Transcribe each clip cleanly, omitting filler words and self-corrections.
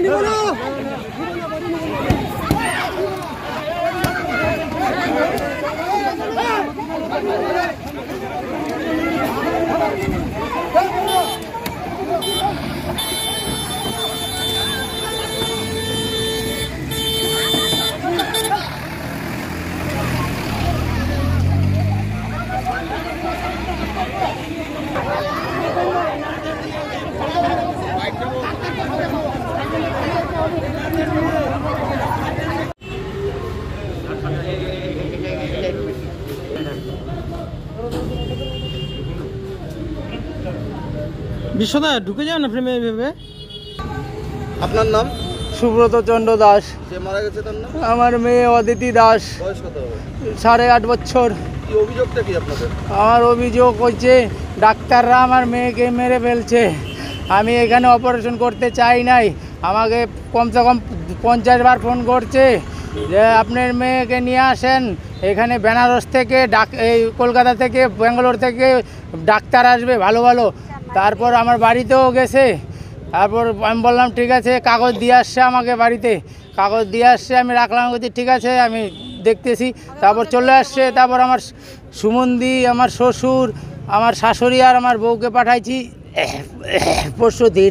বিশ্বদা ঢুকে যান না প্রেমে ভেবে। আপনার নাম? সুব্রত চন্দ্র দাস। যে মারা গেছে তার নাম? আমার মেয়ে অদিতি দাস। বয়স কত হবে? 8.5 বছর। কি অভিযোগটা কি আপনাদের? আমার অভিযোগ হচ্ছে ডাক্তাররা আমার মেয়েকে মেরে ফেলছে। আমি এখানে অপারেশন করতে চাই নাই। আমাকে কমসে কম 50 বার ফোন করছে যে আপনার মেয়েকে নিয়ে আসেন। এখানে বেনারস থেকে এই কলকাতা থেকে ব্যাঙ্গালোর থেকে ডাক্তার আসবে ভালো ভালো। তারপর আমার বাড়িতেও গেছে। তারপর আমি বললাম ঠিক আছে, কাগজ দিয়ে আসছে আমাকে বাড়িতে, কাগজ দিয়ে আসছে। আমি রাখলাম, বলছি ঠিক আছে আমি দেখতেছি। তারপর চলে আসছে। তারপর আমার সুমন্দি, আমার শ্বশুর, আমার শাশুড়ি আর আমার বউকে পাঠাইছি পরশু দিন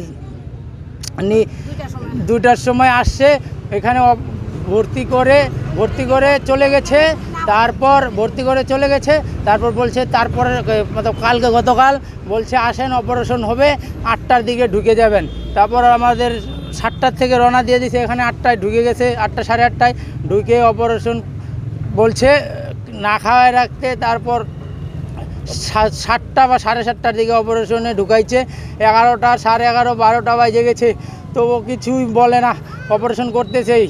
2টার সময় আসছে। এখানে ভর্তি করে চলে গেছে। তারপর ভর্তি করে চলে গেছে। তারপর বলছে তারপরে কালকে গতকাল বলছে আসেন অপারেশন হবে, 8টার দিকে ঢুকে যাবেন। তারপর আমাদের 7টার থেকে রওনা দিয়ে দিয়েছে। এখানে 8টায় ঢুকে গেছে, 8টা সাড়ে 8টায় ঢুকে অপারেশন বলছে না খাওয়ায় রাখতে। তারপর 7টা বা 7:30টার দিকে অপারেশনে ঢুকাইছে। 11টা, 11:30, 12টা বাজে গেছে, তবু কিছুই বলে না। অপারেশন করতেছেই।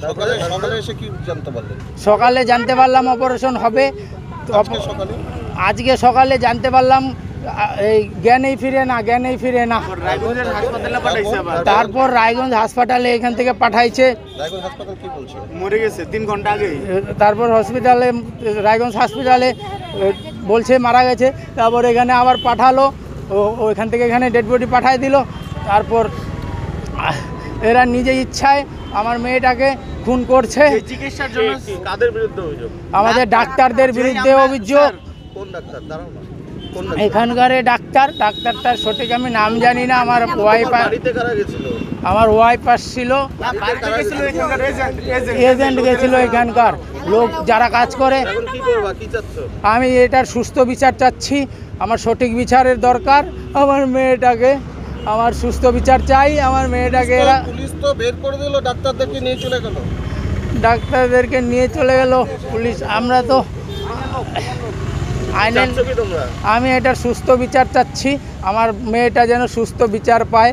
সকালে জানতে পারলাম অপারেশন হবে। আজকে সকালে জানতে পারলাম এই জ্ঞানেই ফিরে না। তারপর রায়গঞ্জ হাসপাতালে এখান থেকে পাঠাইছে। মরে গেছে 3 ঘন্টা আগে। তারপর রায়গঞ্জ হসপিটালে বলছে মারা গেছে। তারপর এখানে আবার পাঠালো, ওইখান থেকে এখানে ডেড বডি পাঠাই দিল। তারপর এরা নিজে ইচ্ছায় আমার মেয়েটাকে খুন করছে। চিকিৎসার জন্য কাদের বিরুদ্ধে অভিযোগ? আমাদের ডাক্তারদের বিরুদ্ধে অভিযোগ। কোন ডাক্তার? এখানকার ডাক্তারটার সঠিক আমি নাম জানি না। আমার ওয়াইফ আসছিল, এজেন্ট গেছিল এখানকার লোক যারা কাজ করে। আমি এটার সুস্থ বিচার চাচ্ছি। আমার সঠিক বিচারের দরকার। আমার মেয়েটাকে, আমার সুস্থ বিচার চাই। আমার মেয়েটাকে এরা পুলিশ তো বের করে দিল, ডাক্তারদেরকে নিয়ে চলে গেল পুলিশ। আমরা তো আমি এটার সুস্থ বিচার চাচ্ছি। আমার মেয়েটা যেন সুস্থ বিচার পায়।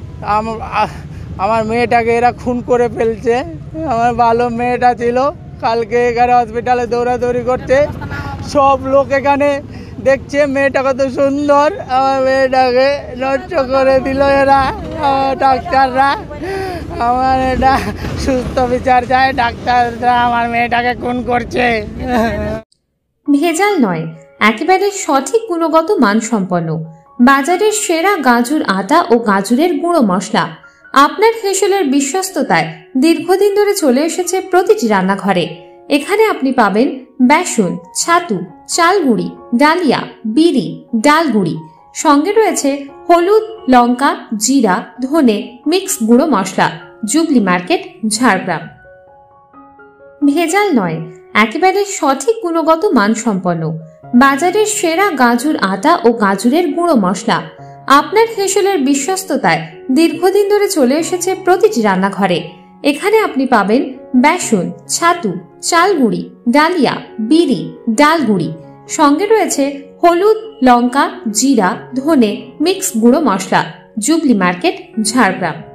আমার মেয়েটাকে এরা খুন করে ফেলছে। আমার ভালো মেয়েটা ছিল, কালকে এখানে হসপিটালে দৌড়াদৌড়ি করছে। সব লোক এখানে দেখছে মেয়েটা কত সুন্দর। আমার মেয়েটাকে নষ্ট করে দিল এরা, ডাক্তাররা। আমার এটা সুস্থ বিচার চায়। ডাক্তাররা আমার মেয়েটাকে খুন করছে। ভেজাল নয়, একেবারে সঠিক গুণগত মানসম্পন্ন, বাজারের সেরা গাজর আটা ও গাজরের গুঁড়ো মশলা আপনার হেসেলের বিশ্বস্ততায় দীর্ঘদিন ধরে চলে এসেছে প্রতিটি রান্নাঘরে। এখানে আপনি পাবেন বেসন, ছাতু, চালগুড়ি, ডালিয়া, বিরি, ডালগুড়ি। সঙ্গে রয়েছে হলুদ, লঙ্কা, জিরা, ধনে মিক্স গুঁড়ো মশলা। Jubilee market, Jhargram. ভেজাল নয়, একেবারে সঠিক গুণগত মানসম্পন্ন, বাজারের সেরা গাজর আটা ও গাজরের গুঁড়ো মশলা আপনার হেসেলের বিশ্বস্ততায় দীর্ঘদিন ধরে চলে এসেছে প্রতিটি রান্নাঘরে। এখানে আপনি পাবেন বেসন, ছাতু, চালগুড়ি, ডালিয়া, বিরি, ডালগুড়ি। সঙ্গে রয়েছে হলুদ, লঙ্কা, জিরা, ধনে মিক্স গুঁড়ো মশলা। Jubilee market, Jhargram.